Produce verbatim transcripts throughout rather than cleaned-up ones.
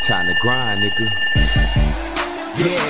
Time to grind, nigga. Yeah,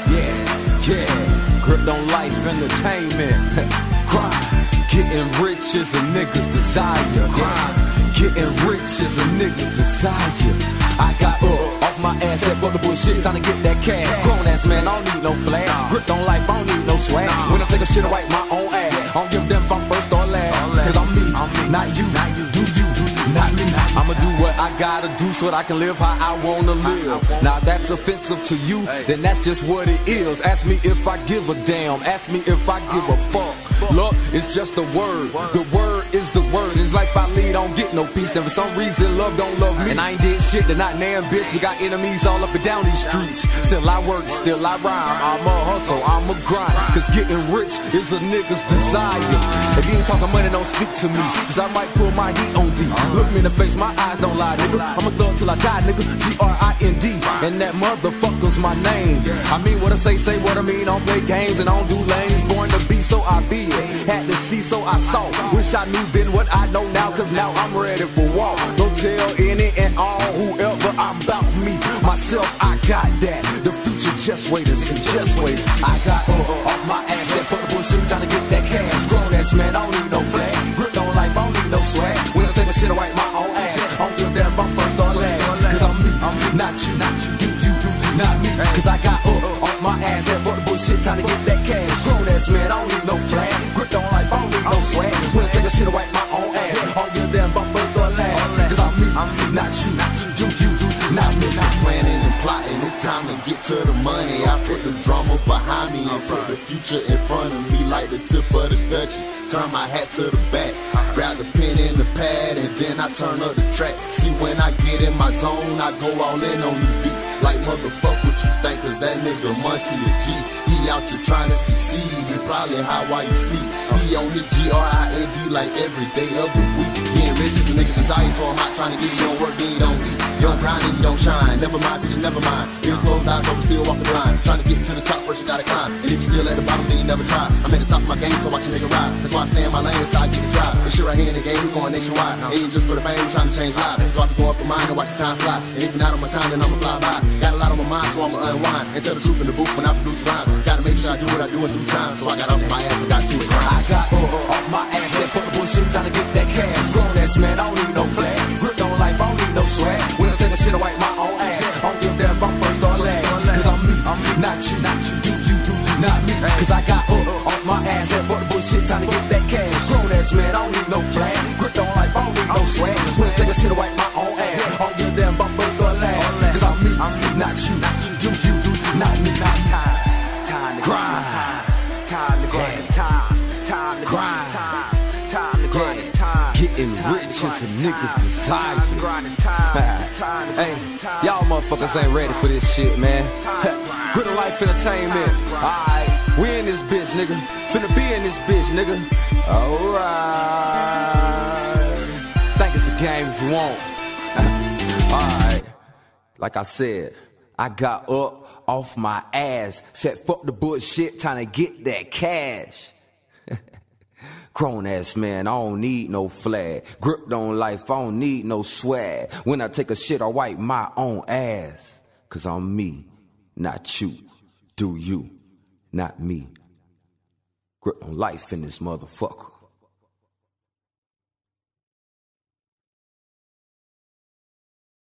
yeah, yeah. Gripped on life, entertainment. Grind. Getting rich is a nigga's desire. Grind. Getting rich is a nigga's desire. I got up off my ass, said fuck the bullshit, time to get that cash. Grown ass man, I don't need no flag. Gripped on life, I don't need no swag. When I take a shit, I wipe my own ass. I don't give them if I'm first or last. Cause I'm me, not you. Do you, not me. I'ma do what I gotta do so that I can live how I wanna live. Now if that's offensive to you, then that's just what it is. Ask me if I give a damn. Ask me if I give a fuck. Love is just a word. The word is the word. It's like I lead, don't get no peace. And for some reason, love don't love me. And I ain't did shit to not name bitch. We got enemies all up and down these streets. Still I work, still I rhyme. I'm a hustle, I'm a grind. Cause getting rich is a nigga's desire. If you ain't talking money, don't speak to me. Cause I might pull my heat on thee. Look me in the face, my eyes don't lie, nigga. I'm a thug till I die, nigga. G R I N D. And that motherfucker's my name. I mean what I say, say what I mean. I don't play games and I don't do lanes. Born to be, so I be it. Had to see, so I saw. Wish I knew then what I know now. Cause now I'm ready for war. Don't tell any and all whoever I'm about me. Myself, I got that. The future, just wait and see. Just wait. I got uh, off my ass and fuck the bullshit, trying to get that cash. Grown ass man, I don't need no flag. Gripped on life, I don't need no swag. When I take a shit, I wipe my own ass. I don't give a damn if I'm first or last. Cause I'm me, I'm me, not you, not you. Do you, not me. Cause I got uh, off my ass and fuck the bullshit, trying to get that cash. Grown ass man, I don't need no flag. Gripped on life, I don't need no swag. When I take a shit, I wipe my own ass. I don't give a damn if I'm first or last. Cause I'm me, I'm me, not you, not you. Do you, not me. I'm planning and plotting, it's time to get to the money. I put the drama behind me and put the future in front of me like the tip of the Dutchie. Turn my hat to the back, grab the pen and the pad, and then I turn up the track. See, when I get in my zone, I go all in on these beats. Like motherfuck what you think, cause that nigga Muncie a G. He out here trying to succeed, and probably how while you sleep. He on his G R I N D like every day of the week. Getting rich is a nigga desire, so I'm not trying to get you don't work, then you don't eat. You don't grind and you don't shine. Never mind, bitch, never mind. Here's closed eyes, but still walk the line. Trying to get to the top first, you gotta climb. And if you still at the bottom, then you never try. I'm at the top of my game, so watch a nigga ride. That's why I stay in my lane, so I get the drive. This shit right here in the game, we going nationwide. Ain't just for the fame, we trying to change lives. So I be going for mine and watch the time fly. And if you're not on my time, then I'ma fly by. Got a lot on my mind, so I'ma unwind. And tell the truth in the booth when I produce rhyme. Gotta make sure I do what I do in due time. So I got off my ass and got to it. I got uh, off my ass and fuck the bullshit, trying to get that cash. Grown ass man, I don't need no flag. Gripped on life, I don't need no swag. When I take a shit, I wipe my own ass. I don't give a damn if I'm first or last. Cause I'm me, I'm me, not you, not you. Do you, do you, not me. Cause I got uh, off my ass and fuck the bullshit, trying to get that cash. Grown ass man, I don't need no flag. Gripped on life, I don't need no swag. When I take a shit, I wipe my own ass. I don't give a damn if I'm first or last. Cause I'm me, I'm me, not you, not you. Do you, do you, not me. Time, time to grind. Time to grind. It's time, time to grind. Time, time to grind. It's time. Getting rich is a nigga's desire. Hey, y'all motherfuckers ain't ready for this shit, man. Good life entertainment. Alright, we in this bitch, nigga. Finna be in this bitch, nigga. Alright. Think it's a game if you want. Alright. Like I said, I got up off my ass, said fuck the bullshit, trying to get that cash. Grown ass man, I don't need no flag. Gripped on life, I don't need no swag. When I take a shit, I wipe my own ass. Cause I'm me, not you. Do you, not me. Gripped on life in this motherfucker.